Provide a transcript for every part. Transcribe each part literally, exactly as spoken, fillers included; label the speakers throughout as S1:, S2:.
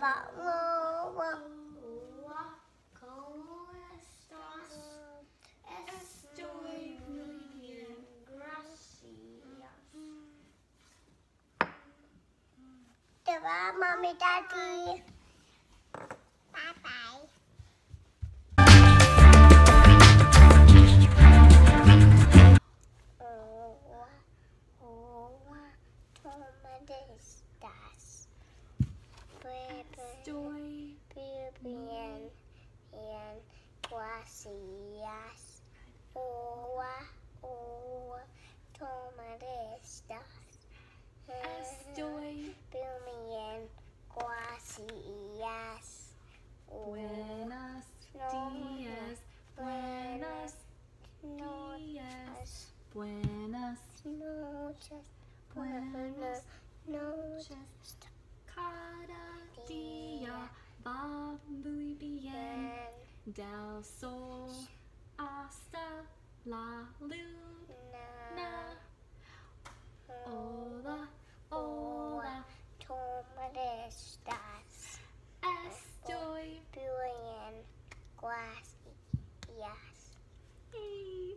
S1: va, va, va.
S2: ¿Cómo estás? Estoy muy bien, gracias.
S1: Te va, mami, daddy. Bye bye. Hola, hola, ¿cómo estás?
S2: Estoy
S1: bien, bien, gracias. Hola, hola, ¿cómo estás?
S2: Estoy
S1: bien, gracias.
S2: Buenos días, buenos días, buenas
S1: noches,
S2: buenas
S1: noches.
S2: Cada día va muy bien, del sol hasta la luna. Hola, hola,
S1: ¿cómo estás?
S2: estoy
S1: bien, gracias.
S2: Hey.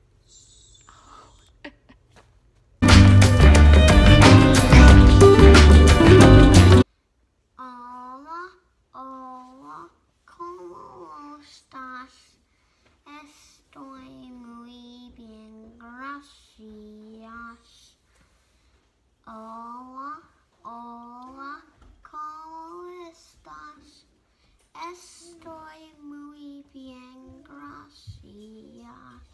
S1: Hola, hola, ¿cómo estás? Estoy muy bien, gracias. Hola, hola, ¿cómo estás? Estoy muy bien, gracias.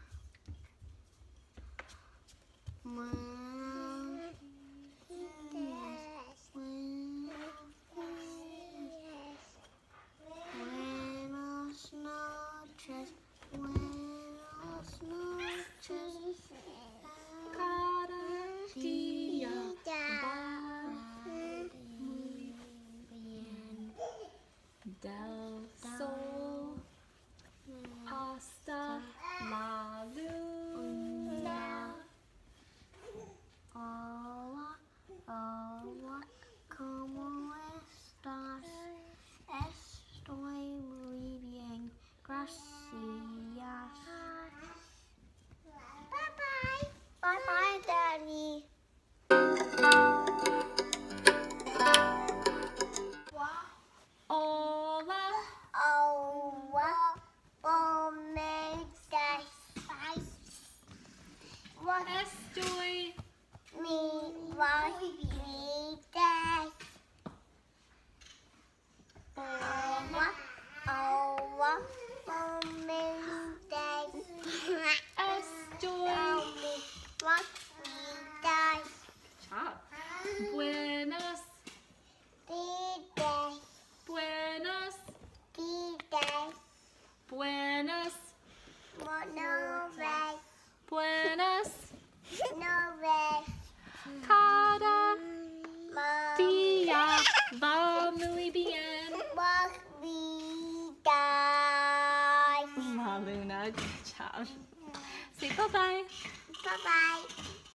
S1: Buenas noches, buenas noches.
S2: Cada día va muy
S1: bien.
S2: del sol hasta la luna.
S1: Hola, hola, ¿cómo estás? Estoy muy bien, gracias. Bye bye. Bye bye, Daddy.
S2: Hola,
S1: Hola, ¿cómo estás?
S2: estoy
S1: Mi guapitas.
S2: hola,
S1: Hola, ¿cómo estás?
S2: estoy
S1: Mi guapitas.
S2: Chop. Buenos
S1: Titas,
S2: buenos
S1: titas,
S2: buenos
S1: no ves,
S2: buenos
S1: no ves.
S2: cada
S1: Mom,
S2: día va muy bien.
S1: guapitas.
S2: La Luna, good job. Say bye bye.
S1: Bye bye.